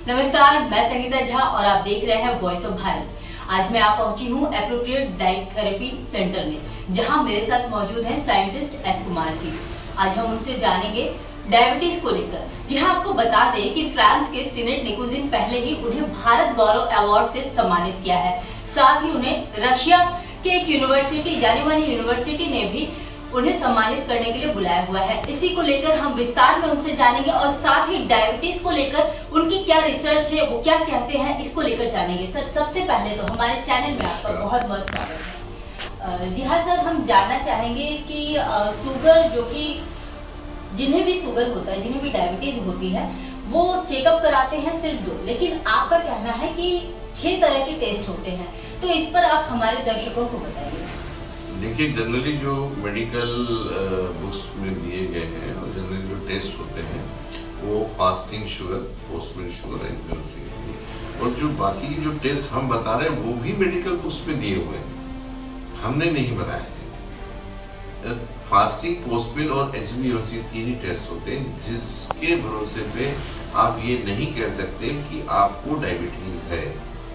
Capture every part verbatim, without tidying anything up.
नमस्कार, मैं संगीता झा और आप देख रहे हैं वॉइस ऑफ भारत। आज मैं आप पहुंची हूं एप्रोप्रिएट डाइट थेरेपी सेंटर में, जहां मेरे साथ मौजूद हैं साइंटिस्ट एस कुमार जी। आज हम उनसे जानेंगे डायबिटीज को लेकर। यहां आपको बता दें कि फ्रांस के सीनेट निकोजिन पहले ही उन्हें भारत गौरव अवार्ड से सम्मानित किया है। साथ ही उन्हें रशिया के एक यूनिवर्सिटी जानी मानी यूनिवर्सिटी ने भी उन्हें सम्मानित करने के लिए बुलाया हुआ है। इसी को लेकर हम विस्तार में उनसे जानेंगे और साथ ही डायबिटीज को लेकर उनकी क्या रिसर्च है, वो क्या कहते हैं, इसको लेकर जानेंगे। सर, सबसे पहले तो हमारे चैनल में आपका बहुत बहुत स्वागत है। जी हाँ सर, हम जानना चाहेंगे कि शुगर जो कि जिन्हें भी शुगर होता है, जिन्हें भी डायबिटीज होती है, वो चेकअप कराते हैं सिर्फ दो, लेकिन आपका कहना है कि छह तरह के टेस्ट होते हैं। तो इस पर आप हमारे दर्शकों को बताइए। देखिए, जनरली जो मेडिकल बुक्स में दिए गए हैं और जनरली जो टेस्ट होते हैं वो fasting sugar, post meal sugar है, और जो बाकी जो टेस्ट हम बता रहे हैं वो भी मेडिकल बुक्स में दिए हुए हैं, हमने नहीं बनाए हैं। फास्टिंग, पोस्ट मील और H B A one C तीन ही टेस्ट होते हैं जिसके भरोसे पे आप ये नहीं कह सकते कि आपको डायबिटीज है।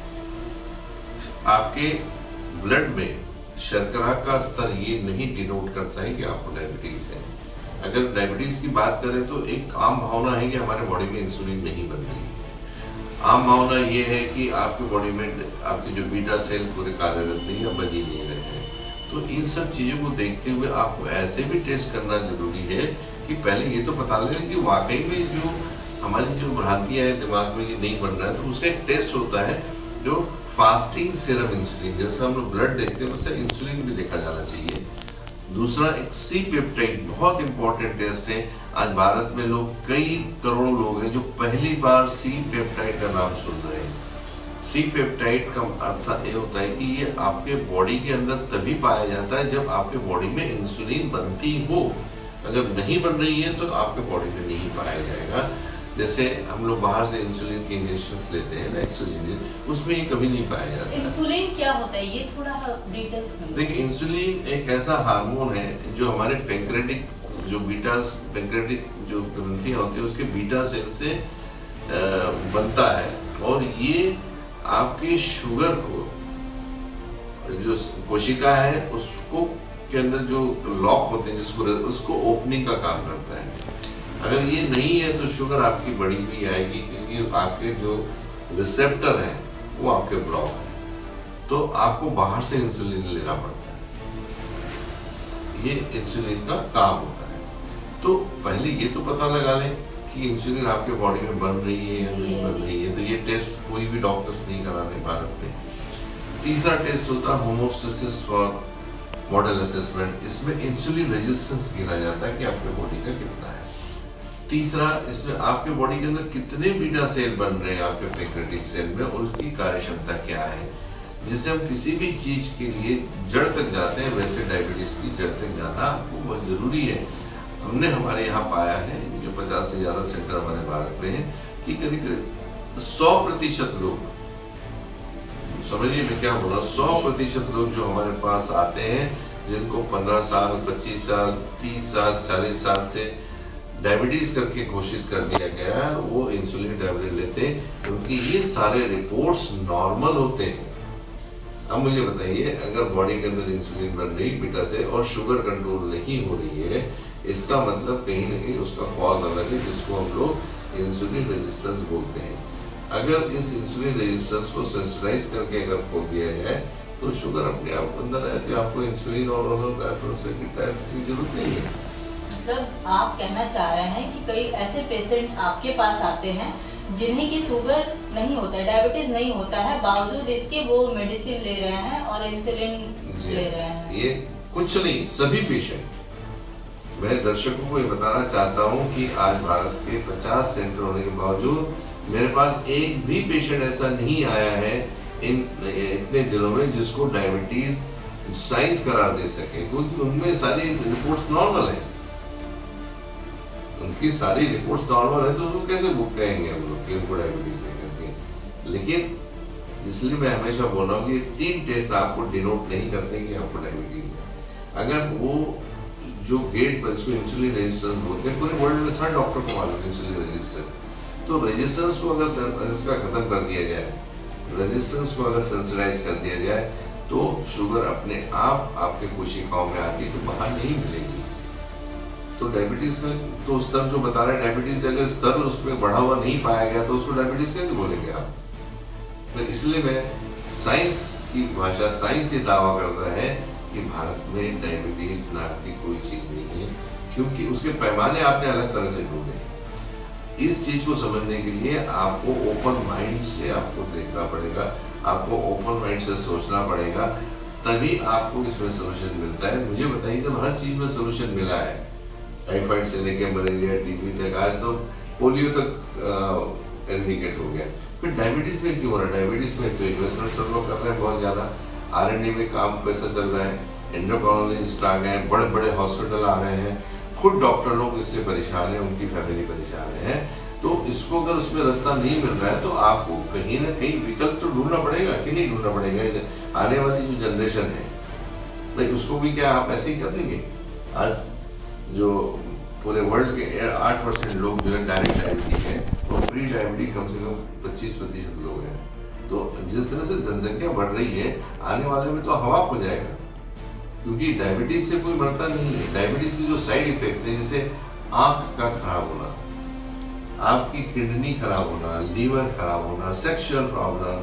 आपके ब्लड में शर्करा का स्तर ये नहीं डिनोट करता है कि आपको डायबिटीज है। अगर डायबिटीज की बात करें तो एक आम भावना है कि हमारे बॉडी में इंसुलिन नहीं बन रही है। आम भावना ये है कि आपकी बॉडी में आपके जो बीटा सेल पूरे कार्यरत नहीं है, बन ही नहीं रहे हैं। तो इन सब चीजों को देखते हुए आपको ऐसे भी टेस्ट करना जरूरी है कि पहले ये तो पता लगे कि वाकई में जो हमारी जो भ्रांतियां है दिमाग में ये नहीं बन रहा है, तो उसका एक टेस्ट होता है जो फास्टिंग सीरम इंसुलिन, जैसे हम लोग ब्लड देखते हैं वैसे इंसुलिन भी देखा जाना चाहिए। दूसरा एक सी पेप्टाइड, बहुत इंपॉर्टेंट टेस्ट है। आज भारत में लोग, कई करोड़ों लोग हैं जो पहली बार सी पेप्टाइड का नाम सुन रहे हैं। सी पेप्टाइड का अर्थ ये होता है कि ये आपके बॉडी के अंदर तभी पाया जाता है जब आपके बॉडी में इंसुलिन बनती हो। अगर नहीं बन रही है तो आपके बॉडी में नहीं पाया जाएगा। जैसे हम लोग बाहर से इंसुलिन के इंजेक्शन लेते हैं ना, एक्सोजीन, उसमें ये कभी नहीं पाया जाता। इंसुलिन क्या होता है, ये थोड़ा डिटेल्स में देखिए, इंसुलिन एक ऐसा हार्मोन है जो हमारे पैंक्रेटिक जो बीटा पैंक्रेटिक जो ग्रंथियां होती है उसके बीटा सेल से बनता है, और ये आपके शुगर को, जो कोशिका है उसको के अंदर जो लॉक होते हैं जिसको उसको ओपनिंग का काम करता है। अगर ये नहीं है तो शुगर आपकी बढ़ी हुई आएगी, क्योंकि आपके जो रिसेप्टर है वो आपके ब्लॉक है, तो आपको बाहर से इंसुलिन लेना पड़ता है। ये इंसुलिन का काम होता है। तो पहले ये तो पता लगा लें कि इंसुलिन आपके बॉडी में बन रही है या नहीं बन रही है। तो ये टेस्ट कोई भी डॉक्टर्स नहीं करा रहे भारत में। तीसरा टेस्ट होता है होमोस्टेसिस फॉर मॉडल असेसमेंट। इसमें इंसुलिन रेजिस्टेंस गिना जाता है कि आपके बॉडी का कितना है। तीसरा, इसमें आपके बॉडी के अंदर कितने बीटा सेल बन रहे हैं आपके पैंक्रेटिक सेल में, और उसकी कार्य क्षमता क्या है। जिससे हम किसी भी चीज के लिए जड़ तक जाते हैं, वैसे डायबिटीज की जड़ तक जाना आपको बहुत जरूरी है। हमने हमारे यहाँ पाया है, जो पचास से ज्यादा सेंटर हमारे भारत में है, कि करीब करीब सौ प्रतिशत लोग, समझिए मैं क्या बोल रहा हूँ, सौ प्रतिशत लोग जो हमारे पास आते हैं, जिनको पंद्रह साल, पच्चीस साल, तीस साल, चालीस साल से डायबिटीज करके घोषित कर दिया गया है, वो इंसुलिन टैबलेट लेते हैं, क्योंकि ये सारे रिपोर्ट्स नॉर्मल होते हैं। अब मुझे बताइए, अगर बॉडी के अंदर इंसुलिन बन रही बीटा से और शुगर कंट्रोल नहीं हो रही है, इसका मतलब कहीं ना कहीं उसका कॉज अलग है, जिसको हम लोग इंसुलिन रेजिस्टेंस बोलते हैं। अगर इस इंसुलिन रेजिस्टेंस को सेंसिटाइज करके अगर खोल दिया जाए तो शुगर अपने आप अंदर रहती है, आपको इंसुलिन और की जरूरत नहीं है। मतलब आप कहना चाह रहे हैं कि कई ऐसे पेशेंट आपके पास आते हैं जिन्हें की शुगर नहीं होता है, डायबिटीज नहीं होता है, बावजूद इसके वो मेडिसिन ले रहे हैं और इंसुलिन ले रहे हैं। ये कुछ नहीं, सभी पेशेंट। मैं दर्शकों को ये बताना चाहता हूँ कि आज भारत के पचास सेंटर होने के बावजूद मेरे पास एक भी पेशेंट ऐसा नहीं आया है इन इतने दिनों में जिसको डायबिटीज साइंस करार दे सके, क्योंकि उनमें सारी रिपोर्ट्स नॉर्मल है। उनकी सारी रिपोर्ट्स नॉर्मल है, तो उसको कैसे बुक कहेंगे हम लोग कि उनको डायबिटीज है करके। लेकिन इसलिए मैं हमेशा बोल रहा हूँ कि तीन टेस्ट आपको डिनोट नहीं करते कि आपको डायबिटीज है। अगर वो जो गेट पर इसको इंसुलिन रेजिस्टेंस बोलते हैं, पूरे वर्ल्ड में हर डॉक्टर को मालूम है इंसुलिन रेजिस्टेंस। तो रेजिस्टेंस को अगर इसका खत्म कर दिया जाए, रेजिस्टेंस को अगर सेंसिटाइज कर दिया जाए, तो शुगर अपने आप आपके कोशिकाओं में आती है, तो बाहर नहीं मिलेगी। तो डायबिटीज में तो स्तर जो बता रहे हैं, डायबिटीज अगर स्तर उसमें बढ़ा हुआ नहीं पाया गया तो उसको डायबिटीज कैसे बोलेंगे आप? तो इसलिए मैं साइंस की भाषा, साइंस ये दावा करता है कि भारत में डायबिटीज नाम की कोई चीज नहीं है, क्योंकि उसके पैमाने आपने अलग तरह से ढूंढे। इस चीज को समझने के लिए आपको ओपन माइंड से आपको देखना पड़ेगा, आपको ओपन माइंड से सोचना पड़ेगा, तभी आपको इसमें सोल्यूशन मिलता है। मुझे बताइए, जब हर चीज में सोल्यूशन मिला है, टाइफाइड से लेकर मलेरिया, टीबी तक, आज तो पोलियो तक एलिमिनेट हो गया, फिर डायबिटीज में क्यों हो रहा है? डायबिटीज में तो इन्वेस्टमेंट सब लोग कर रहे हैं बहुत ज्यादा, आर एंड डी में काम कैसा चल रहा है, एंडोक्राइनोलॉजिस्ट आ गए, बड़े बड़े हॉस्पिटल आ रहे हैं, खुद डॉक्टर लोग इससे परेशान है, उनकी फैमिली परेशान है। तो इसको अगर उसमें रास्ता नहीं मिल रहा है तो आपको कहीं ना कहीं विकल्प तो ढूंढना पड़ेगा कि नहीं ढूंढना पड़ेगा? आने वाली जो जनरेशन है भाई, उसको भी क्या आप ऐसे ही कर देंगे? आज जो पूरे वर्ल्ड के आठ परसेंट लोग जो है डायरेक्ट डायबिटीज है, और प्री डायबिटीज कम से कम पच्चीस प्रतिशत लोग हैं। तो जिस तरह से जनसंख्या बढ़ रही है, आने वाले में तो हवा हो जाएगा, क्योंकि डायबिटीज से कोई मरता नहीं है। डायबिटीज के जो साइड इफेक्ट्स है, जैसे आंख का खराब होना, आपकी किडनी खराब होना, लीवर खराब होना, सेक्सुअल प्रॉब्लम,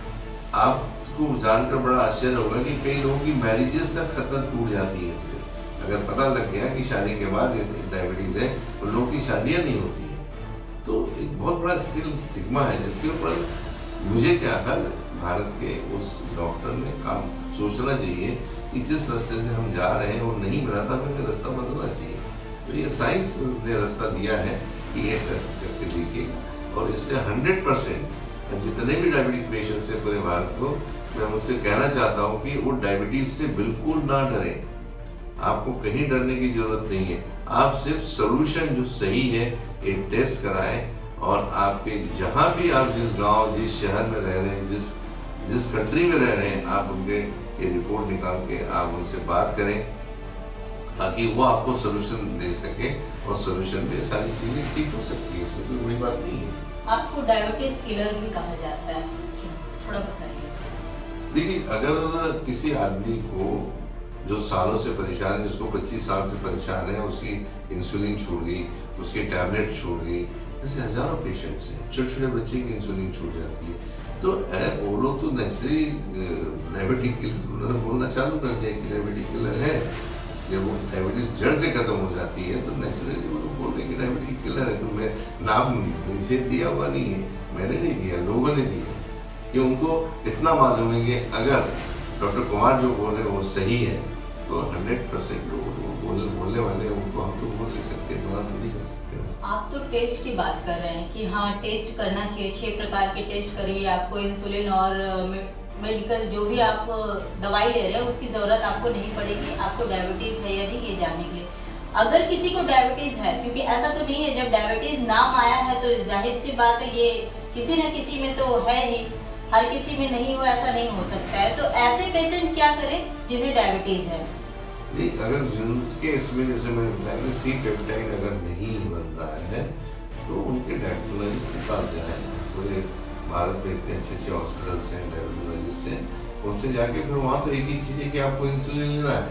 आपको जानकर बड़ा आश्चर्य होगा कि कई लोगों की मैरिजेस तक खत्म टूट जाती है इससे। अगर पता लग गया कि शादी के बाद डायबिटीज है तो लोगों की शादियां नहीं होती है, तो एक बहुत बड़ा स्टिल स्टिग्मा है, जिसके ऊपर मुझे क्या हर भारत के उस डॉक्टर ने काम सोचना चाहिए कि जिस रास्ते से हम जा रहे हैं वो नहीं बना था, हमें रास्ता बदलना चाहिए। तो ये साइंस ने रास्ता दिया है कि ये टेस्ट करके देखिएगा, और इससे हंड्रेड परसेंट जितने भी डायबिटिक पेशेंट्स हैं पूरे भारत को, मैं मुझसे कहना चाहता हूँ कि वो डायबिटीज से बिल्कुल ना डरे। आपको कहीं डरने की जरूरत नहीं है, आप सिर्फ सोल्यूशन जो सही है ये टेस्ट कराएं, और आपके जहां भी आप जिस गांव, जिस शहर में रह रहे हैं, जिस जिस कंट्री में रह रहे हैं, आप उनके ये रिपोर्ट निकाल के आप उनसे बात करें, ताकि वो आपको सोल्यूशन दे सके, और सोल्यूशन में सारी चीजें ठीक हो सकती है, इसमें कोई बड़ी बात नहीं है। आपको डायबिटीज किलर भी कहा जाता है, थोड़ा बताइए। देखिए, अगर किसी आदमी को जो सालों से परेशान है, जिसको पच्चीस साल से परेशान है, उसकी इंसुलिन छूट गई, उसकी टैबलेट छूट गई, ऐसे हजारों पेशेंट्स हैं, छोटे छोटे बच्चे की इंसुलिन छूट जाती है, तो वो लोग तो नेचुरली डायबिटिक किलर बोलना चालू कर दिया कि डायबिटिक किलर है। जब वो डायबिटीज जड़ से खत्म हो जाती है तो नेचुरली वो लोग बोल रहे हैं कि डायबिटिक किलर है। तो मैं नाम निषेध दिया हुआ नहीं है, मैंने नहीं दिया, लोगों ने दिया, कि उनको इतना मालूम है कि अगर डॉक्टर कुमार जो बोल रहे हैं वो सही है, तो हंड्रेड परसेंट लोग बोलने बोलने वाले उनको हम तो बोल नहीं सकते, मना तो नहीं कर सकते। आप तो टेस्ट की बात कर रहे हैं कि हाँ टेस्ट करना चाहिए, छह प्रकार के टेस्ट करिए, आपको इंसुलिन और मेडिकल जो भी आप दवाई ले रहे हैं उसकी जरूरत आपको नहीं पड़ेगी, आपको डायबिटीज है या नहीं ये जानने के लिए। अगर किसी को डायबिटीज है, क्योंकि ऐसा तो नहीं है जब डायबिटीज नाम आया है तो जाहिर सी बात है ये किसी न किसी में तो है ही, हर किसी में नहीं हो ऐसा नहीं हो सकता है। तो ऐसे पेशेंट क्या करें जिन्हें डायबिटीज है? नहीं, अगर जिनके इसमें जैसे मैं बताया सी पेप्टाइड अगर नहीं बन रहा है तो उनके डायबिटोलॉजिस्ट के पास जाए। पूरे भारत में इतने अच्छे अच्छे हॉस्पिटल्स हैं, डायबिटोलॉजिस्ट हैं, उनसे जाके फिर वहाँ तो एक ही चीज है कि आपको इंसुलिन लेना है।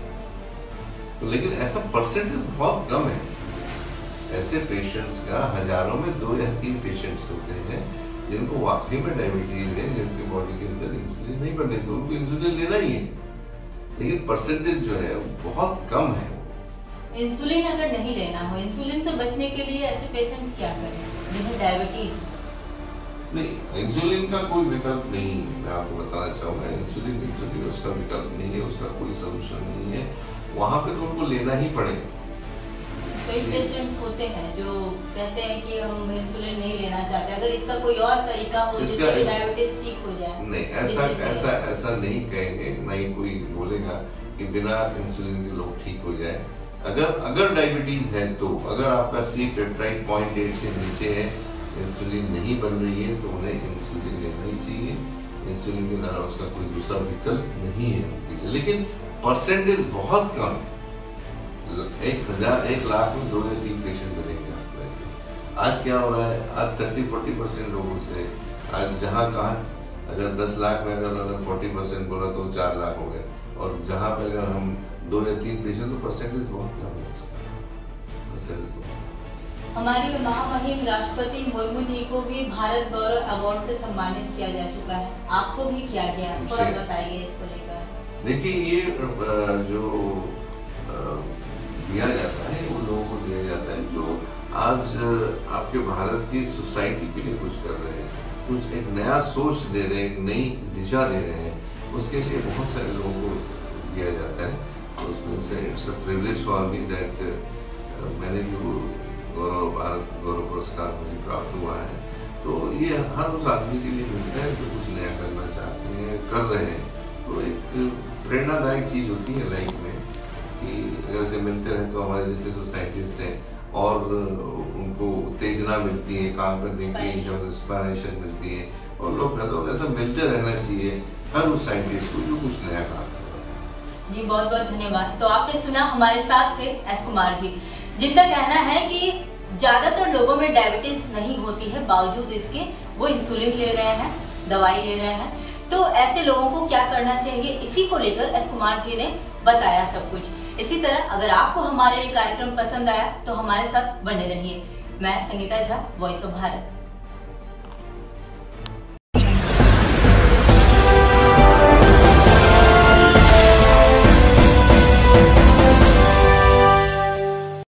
तो लेकिन ऐसा परसेंटेज बहुत कम है, ऐसे पेशेंट्स का हजारों में दो या तीन पेशेंट्स होते हैं जिनको वाकई में डायबिटीज है, जिनकी बॉडी के अंदर इंसुलिन नहीं बन रही, तो उनको इंसुलिन लेना ही है, लेकिन परसेंटेज जो है बहुत कम है। इंसुलिन अगर नहीं लेना हो, इंसुलिन से बचने के लिए ऐसे पेशेंट क्या करें जिन्हें डायबिटीज? नहीं, इंसुलिन का कोई विकल्प नहीं है, मैं आपको बताना चाहूंगा। इंसुलिन इंसुलिन उसका विकल्प नहीं है, उसका कोई सोल्यूशन नहीं है, वहां पे तो उनको लेना ही पड़ेगा। कई पेशेंट होते हैं जो कहते हैं कि हम इंसुलिन नहीं लेना चाहते, अगर इसका कोई और तरीका हो जिससे डायबिटीज ठीक हो जाए। नहीं, ऐसा ऐसा ऐसा नहीं कहेंगे, नहीं कोई बोलेगा कि बिना इंसुलिन के लोग ठीक हो जाए। अगर अगर डायबिटीज है तो अगर आपका सी पेप्टाइड पॉइंट एट से नीचे है, इंसुलिन नहीं बन रही है, तो उन्हें इंसुलिन लेना ही चाहिए। इंसुलिन के द्वारा उसका कोई दूसरा विकल्प नहीं है उनके लिए, लेकिन परसेंटेज बहुत कम है। एक हजार एक लाख में दो या तीन पेशेंट मिलेंगे आपको ऐसे। आज क्या हो रहा है, आज थर्टी फोर्टी परसेंट लोगों से आज जहाँ कहाँ अगर दस लाख में अगर अगर फोर्टी परसेंट बोला तो चार लाख हो गए, और जहाँ पे अगर हम दो या तीन पेशेंट तो परसेंटेज बहुत कम है। हमारे महामहिम राष्ट्रपति मुर्मू जी को भी भारत गौरव अवार्ड से सम्मानित किया जा चुका है, आपको भी किया गया, थोड़ा बताइए इसको लेकर। देखिए, ये जो दिया जाता है वो लोगों को दिया जाता है जो आज आपके भारत की सोसाइटी के लिए कुछ कर रहे हैं, कुछ एक नया सोच दे रहे हैं, एक नई दिशा दे रहे हैं, उसके लिए बहुत सारे लोगों को दिया जाता है। तो उसमें से it's a privilege for me that मैंने जो गौरव भारत गौरव पुरस्कार मुझे प्राप्त हुआ है, तो ये हर उस आदमी के लिए मिलता है जो कुछ नया करना चाहते हैं, कर रहे हैं। तो एक प्रेरणादायक चीज होती है लाइफ में कि अगर ऐसे मिलते रहे तो हमारे जैसे जो साइंटिस्ट हैं और उनको उत्तेजना मिलती है, काम करने की इंस्पिरेशन मिलती है, और लोग तो ऐसा मिलते रहना चाहिए हर उस साइंटिस्ट को जो कुछ नया काम कर रहा है। जी बहुत बहुत धन्यवाद। तो आपने सुना, हमारे साथ थे एस कुमार जी, जिनका कहना है कि ज्यादातर लोगों में डायबिटीज नहीं होती है, बावजूद इसके वो इंसुलिन ले रहे हैं, दवाई ले रहे हैं। तो ऐसे लोगों को क्या करना चाहिए, इसी को लेकर एस कुमार जी ने बताया सब कुछ। इसी तरह अगर आपको हमारे ये कार्यक्रम पसंद आया तो हमारे साथ बने रहिए। मैं संगीता झा, वॉइस ऑफ भारत।